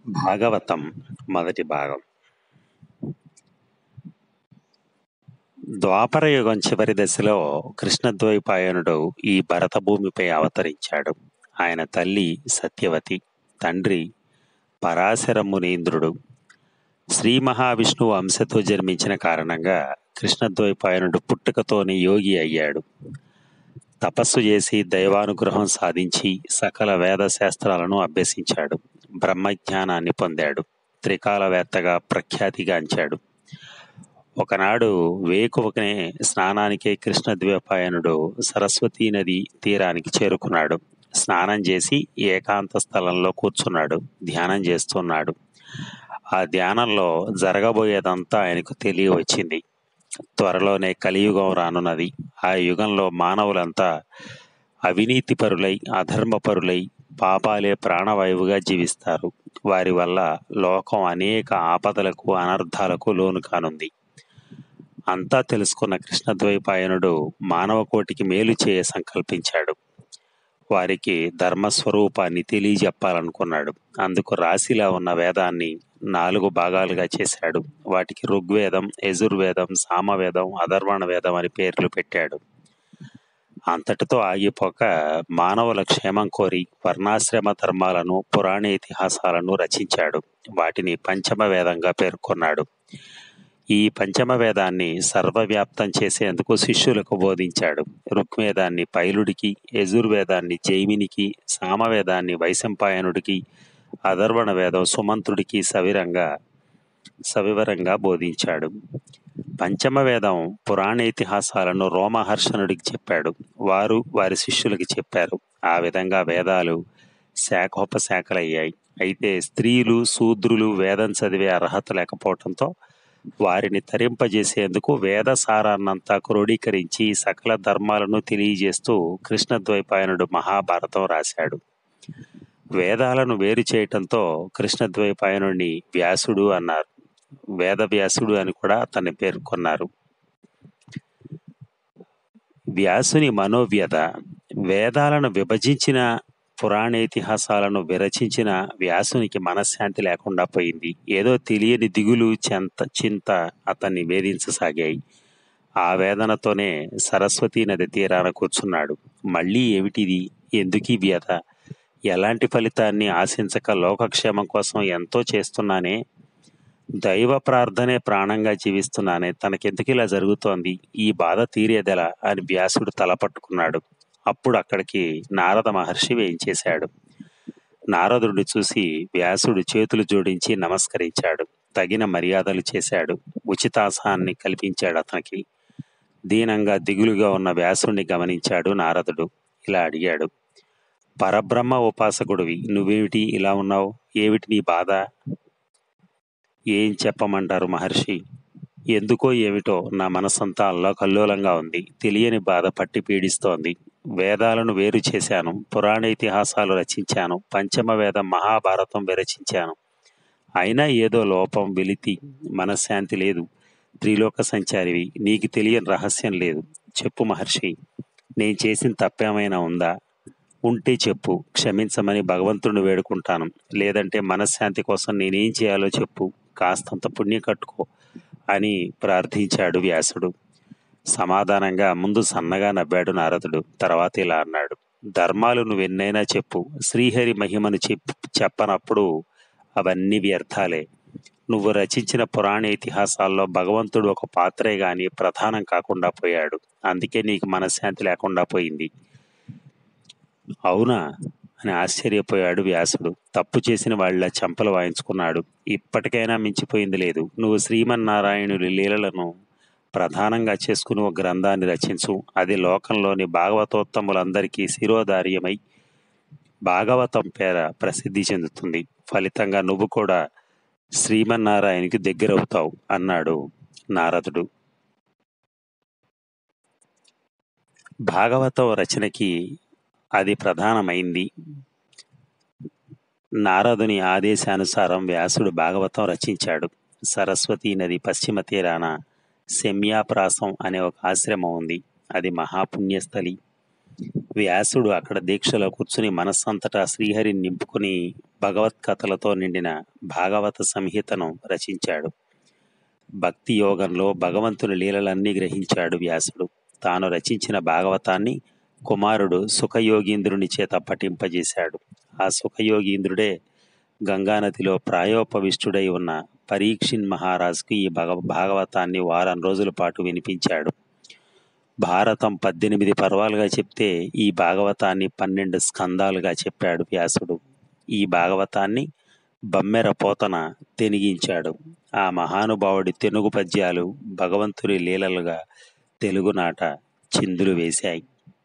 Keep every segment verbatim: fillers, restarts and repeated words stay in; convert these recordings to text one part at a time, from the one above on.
భాగవతం మొదటి భాగం. ద్వాపరయుగం చివరి దశలో కృష్ణద్వైపాయనుడు ఈ భరతభూమిపై అవతరించాడు. ఆయన తల్లి సత్యవతి, తండ్రి పరాశర మునీంద్రుడు. శ్రీ మహావిష్ణువు అంశతో జన్మించిన కారణంగా కృష్ణద్వైపాయనుడు పుట్టుకతోనే యోగి అయ్యాడు. తపస్సు చేసి దైవానుగ్రహం సాధించి సకల వేద శాస్త్రాలను అభ్యసించాడు. బ్రహ్మజ్ఞానాన్ని పొందాడు. త్రికాలవేత్తగా ప్రఖ్యాతిగాంచాడు. ఒకనాడు వేకువకనే స్నానానికే కృష్ణద్వైపాయనుడు సరస్వతీ నది తీరానికి చేరుకున్నాడు. స్నానం చేసి ఏకాంత స్థలంలో కూర్చున్నాడు. ధ్యానం చేస్తున్నాడు. ఆ ధ్యానంలో జరగబోయేదంతా ఆయనకు తెలియవచ్చింది. త్వరలోనే కలియుగం రానున్నది. ఆ యుగంలో మానవులంతా అవినీతిపరులై, అధర్మపరులై, పాపాలే ప్రాణవాయువుగా జీవిస్తారు. వారి వల్ల లోకం అనేక ఆపదలకు, అనర్థాలకు లోను కానుంది. అంతా తెలుసుకున్న కృష్ణద్వైపాయనుడు మానవ కోటికి మేలు చేయ సంకల్పించాడు. వారికి ధర్మస్వరూపాన్ని తెలియజెప్పాలనుకున్నాడు. అందుకు రాశిలా ఉన్న వేదాన్ని నాలుగు భాగాలుగా చేశాడు. వాటికి ఋగ్వేదం, యజుర్వేదం, సామవేదం, అథర్వణ వేదం అని పేర్లు పెట్టాడు. అంతటితో ఆగిపోక మానవుల క్షేమం కోరి వర్ణాశ్రమ ధర్మాలను, పురాణ ఇతిహాసాలను రచించాడు. వాటిని పంచమ వేదంగా పేర్కొన్నాడు. ఈ పంచమ వేదాన్ని సర్వవ్యాప్తం చేసేందుకు శిష్యులకు బోధించాడు. ఋగ్వేదాన్ని పైలుడికి, యజుర్వేదాన్ని జైమినికి, సామవేదాన్ని వైశంపాయనుడికి, అథర్వణ వేదం సుమంతుడికి సవిరంగా సవివరంగా బోధించాడు. పంచమ వేదం పురాణ ఇతిహాసాలను రోమహర్షణుడికి చెప్పాడు. వారు వారి శిష్యులకి చెప్పారు. ఆ విధంగా వేదాలు శాఖోపశాఖలయ్యాయి. అయితే స్త్రీలు, శూద్రులు వేదం చదివే అర్హత లేకపోవడంతో వారిని తరింపజేసేందుకు వేద సారాన్నంతా క్రోడీకరించి సకల ధర్మాలను తెలియజేస్తూ కృష్ణద్వైపాయనుడు మహాభారతం రాశాడు. వేదాలను వేరు చేయటంతో కృష్ణద్వైపాయనుడిని వ్యాసుడు అన్నారు. వేదవ్యాసుడు అని కూడా అతన్ని పేర్కొన్నారు. వ్యాసుని మనోవ్యధ. వేదాలను విభజించిన, పురాణేతిహాసాలను విరచించిన వ్యాసునికి మనశ్శాంతి లేకుండా పోయింది. ఏదో తెలియని దిగులు, చెంత చింత అతన్ని వేధించసాగాయి. ఆ వేదనతోనే సరస్వతీ నది తీరాన కూర్చున్నాడు. మళ్ళీ ఏమిటిది? ఎందుకీ వ్యధ? ఎలాంటి ఫలితాన్ని ఆశించక లోకక్షేమం కోసం ఎంతో చేస్తున్నానే, దైవ ప్రార్థనే ప్రాణంగా జీవిస్తున్నానే, తనకెందుకు ఇలా జరుగుతోంది? ఈ బాధ తీరేదెలా అని వ్యాసుడు తలపట్టుకున్నాడు. అప్పుడు అక్కడికి నారద మహర్షి వేయించేశాడు. నారదుడిని చూసి వ్యాసుడు చేతులు జోడించి నమస్కరించాడు. తగిన మర్యాదలు చేశాడు. ఉచితాసనాన్ని కల్పించాడు అతనికి. దీనంగా దిగులుగా ఉన్న వ్యాసుడిని గమనించాడు నారదుడు. ఇలా అడిగాడు, పరబ్రహ్మ ఉపాసకుడివి, నువ్వేమిటి ఇలా ఉన్నావు? ఏమిటి నీ బాధ? ఏం చెప్పమంటారు మహర్షి? ఎందుకో ఏమిటో నా మనసంతా అల్లోకల్లోలంగా ఉంది. తెలియని బాధ పట్టి పీడిస్తోంది. వేదాలను వేరు చేశాను, పురాణ ఇతిహాసాలు రచించాను, పంచమ వేదం మహాభారతం విరచించాను. అయినా ఏదో లోపం, వెలితి, మనశ్శాంతి లేదు. త్రిలోక సంచారివి, నీకు తెలియని రహస్యం లేదు. చెప్పు మహర్షి, నేను చేసిన తప్పేమైనా ఉందా? ఉంటే చెప్పు, క్షమించమని భగవంతుడిని వేడుకుంటాను. లేదంటే మనశ్శాంతి కోసం నేనేం చేయాలో చెప్పు, కాస్తంత పుణ్యం కట్టుకో అని ప్రార్థించాడు వ్యాసుడు. సమాధానంగా ముందు సన్నగా నవ్వాడు నారదుడు. తర్వాత ఇలా అన్నాడు, ధర్మాలు నువ్వెన్నైనా చెప్పు, శ్రీహరి మహిమను చెప్పు చెప్పనప్పుడు అవన్నీ వ్యర్థాలే. నువ్వు రచించిన పురాణ ఇతిహాసాల్లో భగవంతుడు ఒక పాత్రే గాని ప్రధానం కాకుండా పోయాడు. అందుకే నీకు మనశ్శాంతి లేకుండా పోయింది. అవునా అని ఆశ్చర్యపోయాడు వ్యాసుడు. తప్పు చేసిన వాళ్ళ చెంపలు వాయించుకున్నాడు. ఇప్పటికైనా మించిపోయింది లేదు. నువ్వు శ్రీమన్నారాయణుడి లీలలను ప్రధానంగా చేసుకుని ఒక గ్రంథాన్ని రచించు. అది లోకంలోని భాగవతోత్తములందరికీ శిరోధార్యమై భాగవతం పేర ప్రసిద్ధి చెందుతుంది. ఫలితంగా నువ్వు కూడా శ్రీమన్నారాయణకి దగ్గరవుతావు అన్నాడు నారదుడు. భాగవతం రచనకి అది ప్రధానమైంది. నారదుని ఆదేశానుసారం వ్యాసుడు భాగవతం రచించాడు. సరస్వతీ నది పశ్చిమ తీరాన శమ్యాప్రాసం అనే ఒక ఆశ్రమం ఉంది. అది మహాపుణ్యస్థలి. వ్యాసుడు అక్కడ దీక్షలో కూర్చుని మనస్సంతటా శ్రీహరిని నింపుకుని భగవత్కథలతో నిండిన భాగవత సంహితను రచించాడు. భక్తి యోగంలో భగవంతుని లీలలన్నీ గ్రహించాడు వ్యాసుడు. తాను రచించిన భాగవతాన్ని కుమారుడు సుఖయోగీంద్రుని చేత పఠింపజేశాడు. ఆ సుఖయోగీంద్రుడే గంగానదిలో ప్రాయోపవిష్టుడై ఉన్న పరీక్షిన్ మహారాజుకు ఈ భగ భాగవతాన్ని వారం రోజుల పాటు వినిపించాడు. భారతం పద్దెనిమిది పర్వాలుగా చెప్తే ఈ భాగవతాన్ని పన్నెండు స్కందాలుగా చెప్పాడు వ్యాసుడు. ఈ భాగవతాన్ని బమ్మెర పోతన తెనిగించాడు. ఆ మహానుభావుడి తెనుగు పద్యాలు భగవంతుని లీలలుగా తెలుగునాట చిందులు వేశాయి.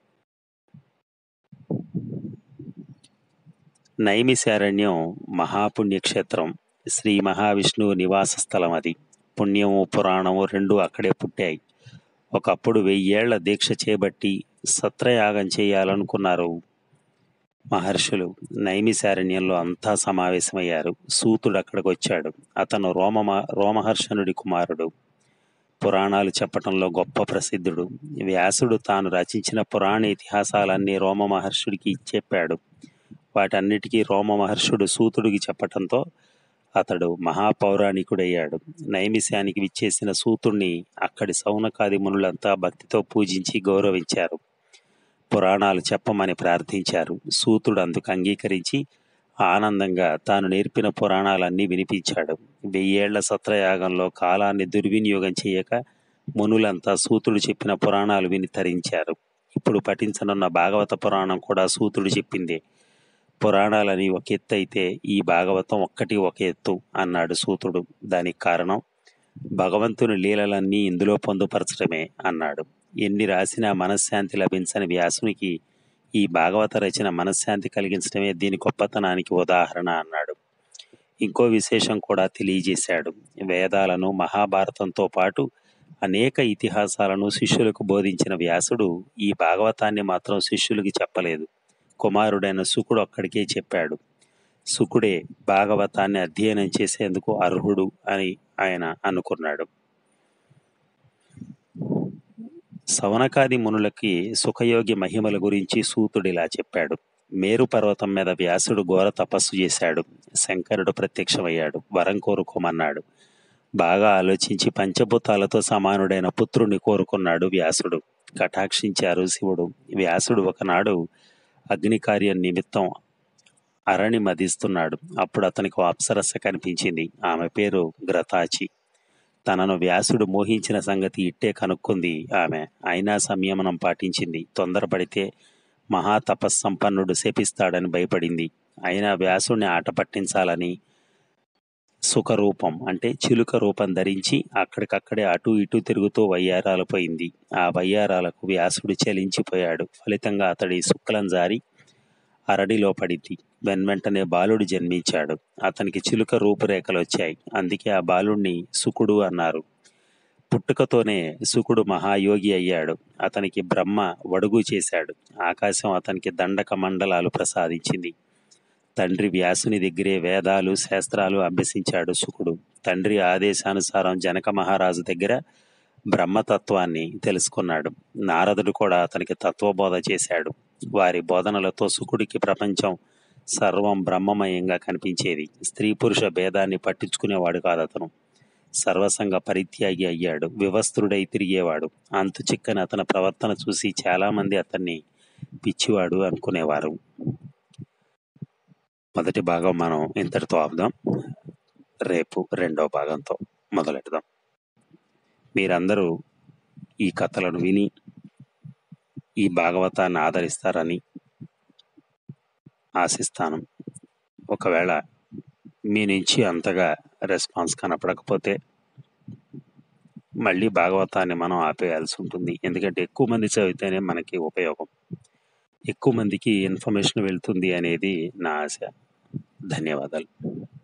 నైమిశారణ్యం మహాపుణ్యక్షేత్రం. శ్రీ మహావిష్ణువు నివాస స్థలం అది. పుణ్యము పురాణము రెండు అక్కడే పుట్టాయి. ఒకప్పుడు వెయ్యేళ్ల దీక్ష చేపట్టి సత్రయాగం చేయాలనుకున్నారు మహర్షులు. నైమిశారణ్యంలో అంతా సమావేశమయ్యారు. సూతుడు అక్కడికి వచ్చాడు. అతను రోమ రోమహర్షణుడి కుమారుడు. పురాణాలు చెప్పటంలో గొప్ప ప్రసిద్ధుడు. వ్యాసుడు తాను రచించిన పురాణ ఇతిహాసాలన్నీ రోమ మహర్షుడికి చెప్పాడు. వాటన్నిటికీ రోమ మహర్షుడు సూతుడికి చెప్పటంతో అతడు మహాపౌరాణికుడయ్యాడు. నైమిశానికి విచ్చేసిన సూతుణ్ణి అక్కడి సౌనకాది మునులంతా భక్తితో పూజించి గౌరవించారు. పురాణాలు చెప్పమని ప్రార్థించారు. సూతుడు అందుకు అంగీకరించి ఆనందంగా తాను నేర్పిన పురాణాలన్నీ వినిపించాడు. వెయ్యేళ్ల సత్రయాగంలో కాలాన్ని దుర్వినియోగం చేయక మునులంతా సూతుడు చెప్పిన పురాణాలు విని తరించారు. ఇప్పుడు పఠించనున్న భాగవత పురాణం కూడా సూతుడు చెప్పిందే. పురాణాలని ఒక ఎత్తు అయితే ఈ భాగవతం ఒక్కటి ఒక ఎత్తు అన్నాడు సూతుడు. దానికి కారణం భగవంతుని లీలలన్నీ ఇందులో పొందుపరచడమే అన్నాడు. ఎన్ని రాసినా మనశ్శాంతి లభించని వ్యాసునికి ఈ భాగవత రచన మనశ్శాంతి కలిగించడమే దీని గొప్పతనానికి ఉదాహరణ అన్నాడు. ఇంకో విశేషం కూడా తెలియజేశాడు. వేదాలను మహాభారతంతో పాటు అనేక ఇతిహాసాలను శిష్యులకు బోధించిన వ్యాసుడు ఈ భాగవతాన్ని మాత్రం శిష్యులకి చెప్పలేదు. కుమారుడైన శుకుడు అక్కడికే చెప్పాడు. శుకుడే భాగవతాన్ని అధ్యయనం చేసేందుకు అర్హుడు అని ఆయన అనుకున్నాడు. సౌనకాది మునులకి సుఖయోగి మహిమల గురించి సూతుడిలా చెప్పాడు. మేరు పర్వతం మీద వ్యాసుడు ఘోర తపస్సు చేశాడు. శంకరుడు ప్రత్యక్షమయ్యాడు. వరం కోరుకోమన్నాడు. బాగా ఆలోచించి పంచభూతాలతో సమానుడైన పుత్రుణ్ణి కోరుకున్నాడు వ్యాసుడు. కటాక్షించారు శివుడు. వ్యాసుడు ఒకనాడు అగ్ని కార్యం నిమిత్తం అరణి మదిస్తున్నాడు. అప్పుడు అతనికి ఓ అప్సరస కనిపించింది. ఆమె పేరు గ్రతాచి. తనను వ్యాసుడు మోహించిన సంగతి ఇట్టే కనుక్కుంది ఆమె. అయినా సంయమనం పాటించింది. తొందరపడితే మహాతపస్సంపన్నుడు శపిస్తాడని భయపడింది. అయినా వ్యాసుడిని ఆట పట్టించాలని సుఖరూపం అంటే చిలుక రూపం ధరించి అక్కడికక్కడే అటు ఇటు తిరుగుతూ వయ్యారాలు పోయింది. ఆ వయ్యారాలకు వ్యాసుడు చలించిపోయాడు. ఫలితంగా అతడి శుక్లం జారి అరడిలో పడింది. వెన్వెంటనే బాలుడు జన్మించాడు. అతనికి చిలుక రూపురేఖలు వచ్చాయి. అందుకే ఆ బాలుణ్ణి శుకుడు అన్నారు. పుట్టుకతోనే శుకుడు మహాయోగి అయ్యాడు. అతనికి బ్రహ్మ వడుగు చేశాడు. ఆకాశం అతనికి దండక మండలాలు ప్రసాదించింది. తండ్రి వ్యాసుని దగ్గరే వేదాలు శాస్త్రాలు అభ్యసించాడు శుకుడు. తండ్రి ఆదేశానుసారం జనక మహారాజు దగ్గర బ్రహ్మతత్వాన్ని తెలుసుకున్నాడు. నారదుడు కూడా అతనికి తత్వబోధ చేశాడు. వారి బోధనలతో శుకుడికి ప్రపంచం సర్వం బ్రహ్మమయంగా కనిపించేది. స్త్రీ పురుష భేదాన్ని పట్టించుకునేవాడు కాదు అతను. సర్వసంగ పరిత్యాగి అయ్యాడు. వివస్త్రుడై తిరిగేవాడు. అంతు చిక్కని అతని ప్రవర్తన చూసి చాలామంది అతన్ని పిచ్చివాడు అనుకునేవారు. మొదటి భాగం మనం ఇంతటితో ఆపుదాం. రేపు రెండో భాగంతో మొదలెడదాం. మీరందరూ ఈ కథలను విని ఈ భాగవతాన్ని ఆదరిస్తారని ఆశిస్తాను. ఒకవేళ మీ నుంచి అంతగా రెస్పాన్స్ కనపడకపోతే మళ్ళీ భాగవతాన్ని మనం ఆపేయాల్సి ఉంటుంది. ఎందుకంటే ఎక్కువ మంది చదివితేనే మనకి ఉపయోగం, ఎక్కువ మందికి ఇన్ఫర్మేషన్ వెళ్తుంది అనేది నా ఆశ. ధన్యవాదాలు.